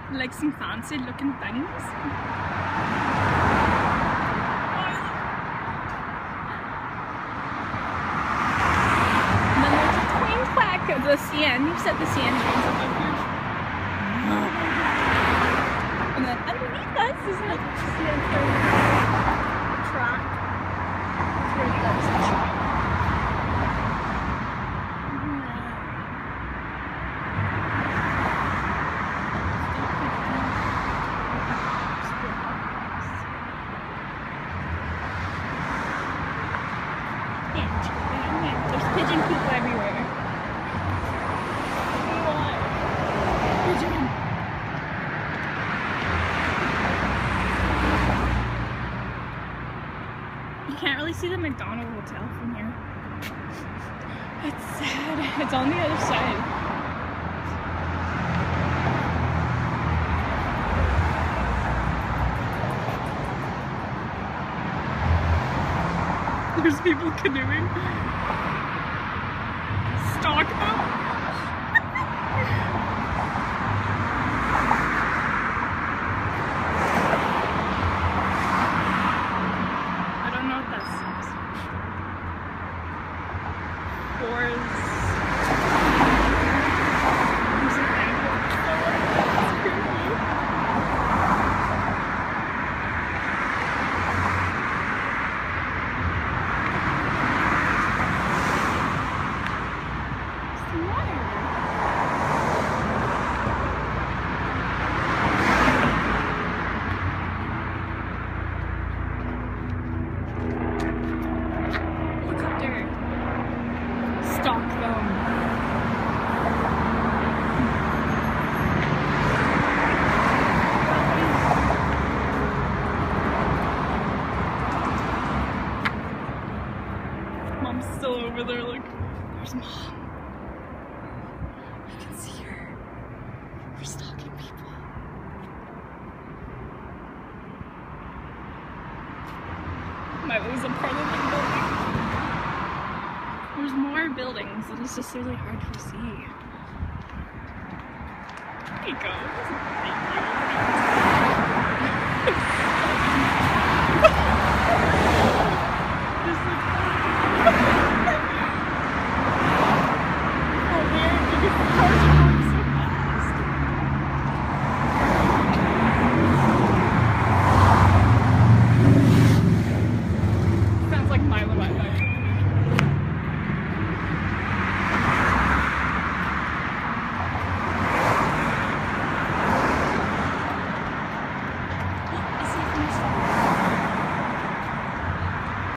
Like some fancy looking things. And then there's a train track at the CN. You said the CN train's up here. And then underneath us is the CN track. It's really nice and shiny. There's pigeon poop everywhere. Pigeon. You can't really see the McDonald Hotel from here. It's sad. It's on the other side. There's people canoeing. Stalk them. I don't know what that says. There's an angle. It's creepy. Look up there. Stalk them. Mom's still over there, look. There's Mom. You can see her. We're stalking people. That was a part of the building. There's more buildings, and it's just really hard to see. There you go. Thank you.